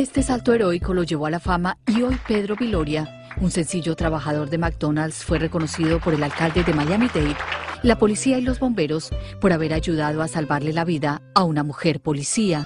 Este salto heroico lo llevó a la fama y hoy Pedro Viloria, un sencillo trabajador de McDonald's, fue reconocido por el alcalde de Miami-Dade, la policía y los bomberos por haber ayudado a salvarle la vida a una mujer policía.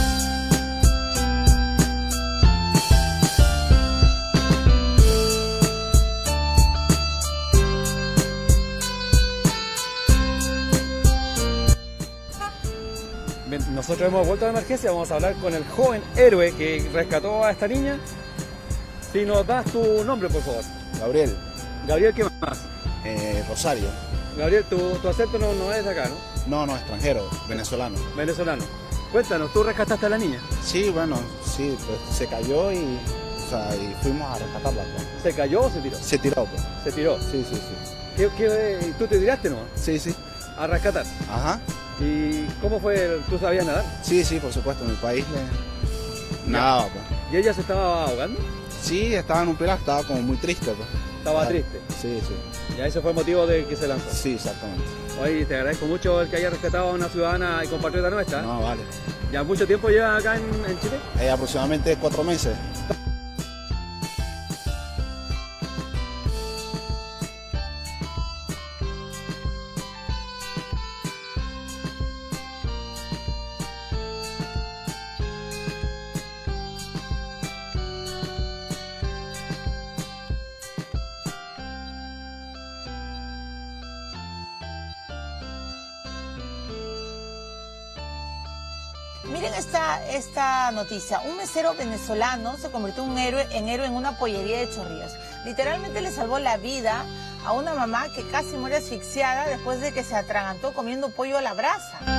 Nosotros hemos vuelto a la emergencia, vamos a hablar con el joven héroe que rescató a esta niña. Si nos das tu nombre, por favor. Gabriel. Gabriel, ¿qué más? Rosario. Gabriel, tu acento no es de acá, ¿no? No, extranjero, venezolano. Venezolano. Cuéntanos, ¿tú rescataste a la niña? Sí, bueno, sí, pues se cayó y fuimos a rescatarla. Pues. ¿Se cayó o se tiró? Se tiró, pues. ¿Se tiró? Sí. ¿Tú te tiraste, no? Sí. A rescatar. Ajá. ¿Y cómo fue? ¿Tú sabías nadar? Sí, por supuesto, en mi país nadaba, pues. ¿Y ella se estaba ahogando? Sí, estaba en un pilar, estaba como muy triste, pues. ¿Estaba triste? Sí. ¿Y ese fue el motivo de que se lanzó? Sí, exactamente. Oye, te agradezco mucho el que haya rescatado a una ciudadana y compatriota nuestra. No, vale. ¿Ya mucho tiempo lleva acá en Chile? Aproximadamente 4 meses. Miren esta noticia. Un mesero venezolano se convirtió en héroe en una pollería de Chorrillos. Literalmente le salvó la vida a una mamá que casi muere asfixiada después de que se atragantó comiendo pollo a la brasa.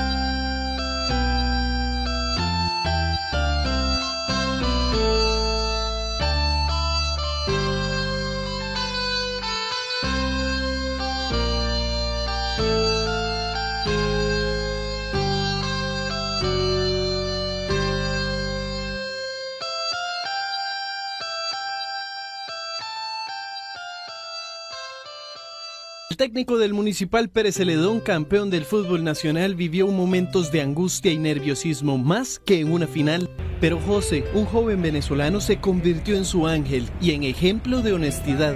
El técnico del Municipal Pérez Celedón, campeón del fútbol nacional, vivió momentos de angustia y nerviosismo más que en una final. Pero José, un joven venezolano, se convirtió en su ángel y en ejemplo de honestidad.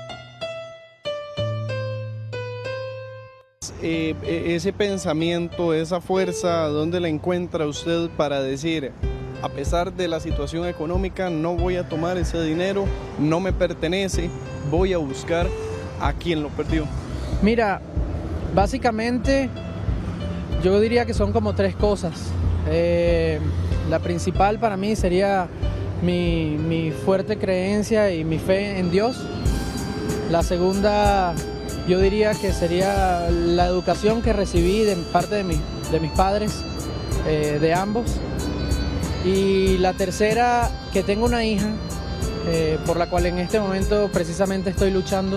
Ese pensamiento, esa fuerza, ¿dónde la encuentra usted para decir, a pesar de la situación económica, no voy a tomar ese dinero, no me pertenece, voy a buscar a quien lo perdió? Mira, básicamente yo diría que son como 3 cosas. La principal para mí sería mi fuerte creencia y mi fe en Dios. La segunda, yo diría que sería la educación que recibí de parte de mis padres, de ambos. Y la tercera, que tengo una hija, por la cual en este momento precisamente estoy luchando.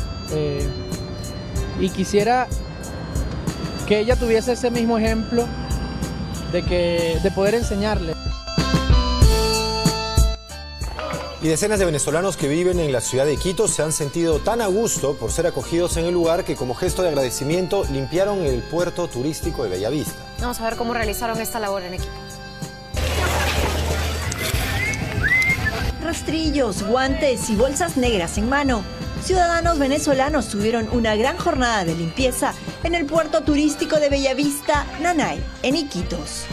Y quisiera que ella tuviese ese mismo ejemplo de poder enseñarle. Y decenas de venezolanos que viven en la ciudad de Quito se han sentido tan a gusto por ser acogidos en el lugar que, como gesto de agradecimiento, limpiaron el puerto turístico de Bellavista. Vamos a ver cómo realizaron esta labor en equipo. Rastrillos, guantes y bolsas negras en mano. Ciudadanos venezolanos tuvieron una gran jornada de limpieza en el puerto turístico de Bellavista, Nanay, en Iquitos.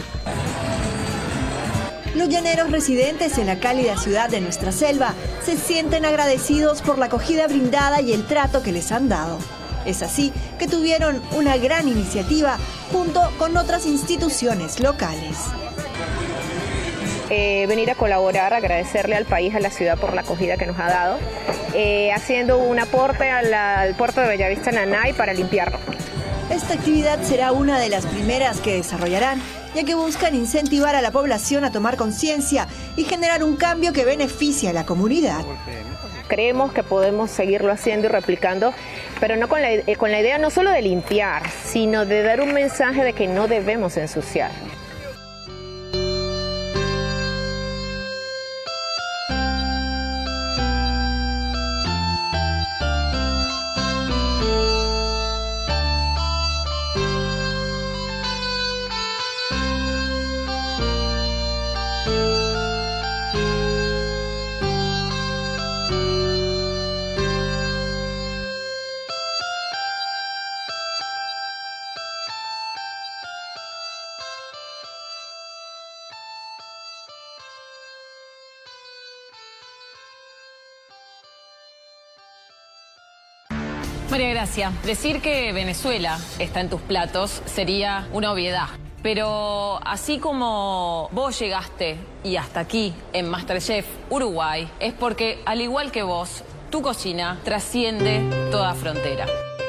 Los llaneros residentes en la cálida ciudad de nuestra selva se sienten agradecidos por la acogida brindada y el trato que les han dado. Es así que tuvieron una gran iniciativa junto con otras instituciones locales. Venir a colaborar, agradecerle al país, a la ciudad por la acogida que nos ha dado, haciendo un aporte al puerto de Bellavista Nanay para limpiarlo. Esta actividad será una de las primeras que desarrollarán, ya que buscan incentivar a la población a tomar conciencia y generar un cambio que beneficie a la comunidad. Creemos que podemos seguirlo haciendo y replicando, pero no con la idea no solo de limpiar, sino de dar un mensaje de que no debemos ensuciar. María Gracia, decir que Venezuela está en tus platos sería una obviedad. Pero así como vos llegaste y hasta aquí en MasterChef Uruguay, es porque, al igual que vos, tu cocina trasciende toda frontera.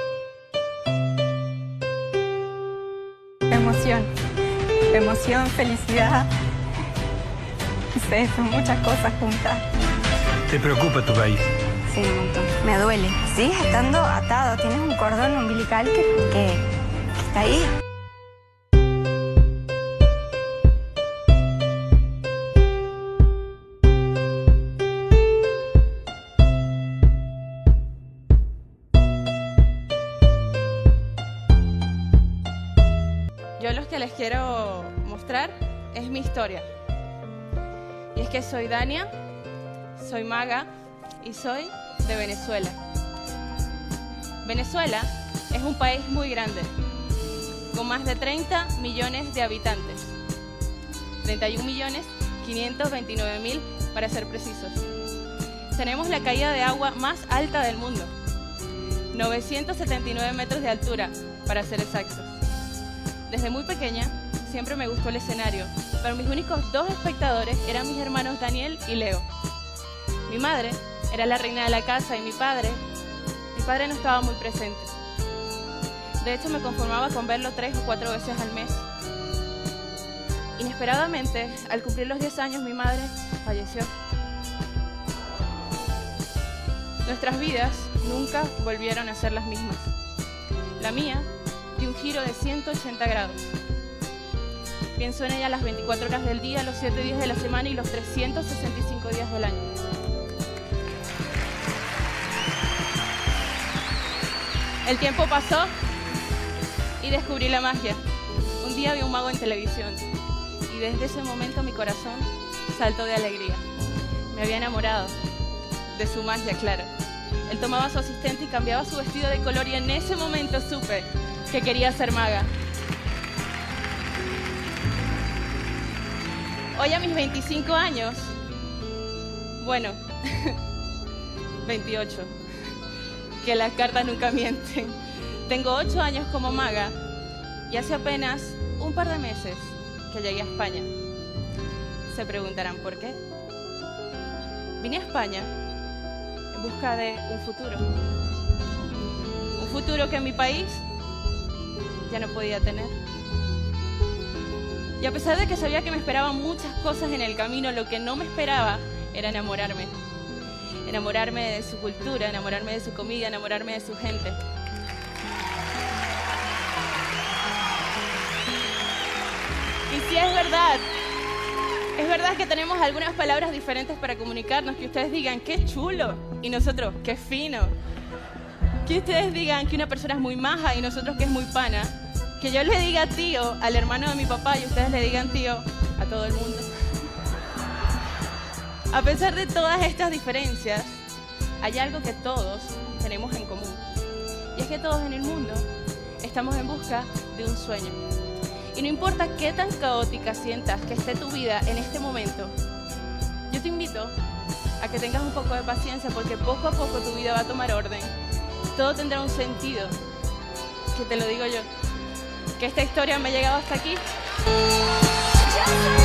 Emoción, felicidad. No sé, son muchas cosas juntas. ¿Te preocupa tu país? Sí, un montón. Me duele. Sigues estando atado, tienes un cordón umbilical que está ahí. Yo lo que les quiero mostrar es mi historia. Y es que soy Dania, soy maga y soy de Venezuela. Venezuela es un país muy grande, con más de 30 millones de habitantes. 31.529.000 para ser precisos. Tenemos la caída de agua más alta del mundo. 979 metros de altura, para ser exactos. Desde muy pequeña siempre me gustó el escenario, pero mis únicos dos espectadores eran mis hermanos Daniel y Leo. Mi madre era la reina de la casa y mi padre no estaba muy presente. De hecho, me conformaba con verlo 3 o 4 veces al mes. Inesperadamente, al cumplir los 10 años, mi madre falleció. Nuestras vidas nunca volvieron a ser las mismas. La mía dio un giro de 180 grados. Pienso en ella las 24 horas del día, los 7 días de la semana y los 365 días del año. El tiempo pasó y descubrí la magia. Un día vi un mago en televisión y desde ese momento mi corazón saltó de alegría. Me había enamorado de su magia, claro. Él tomaba a su asistente y cambiaba su vestido de color y en ese momento supe que quería ser maga. Hoy a mis 25 años, bueno, 28, que las cartas nunca mienten. Tengo 8 años como maga y hace apenas un par de meses que llegué a España. Se preguntarán por qué. Vine a España en busca de un futuro. Un futuro que en mi país ya no podía tener. Y a pesar de que sabía que me esperaban muchas cosas en el camino, lo que no me esperaba era enamorarme. Enamorarme de su cultura, enamorarme de su comida, enamorarme de su gente. Y sí, es verdad que tenemos algunas palabras diferentes para comunicarnos, que ustedes digan, qué chulo, y nosotros, qué fino. Que ustedes digan que una persona es muy maja y nosotros que es muy pana. Que yo le diga tío al hermano de mi papá y ustedes le digan tío a todo el mundo. A pesar de todas estas diferencias, hay algo que todos tenemos en común. Y es que todos en el mundo estamos en busca de un sueño. Y no importa qué tan caótica sientas que esté tu vida en este momento, yo te invito a que tengas un poco de paciencia porque poco a poco tu vida va a tomar orden. Todo tendrá un sentido, que te lo digo yo. Que esta historia me ha llegado hasta aquí.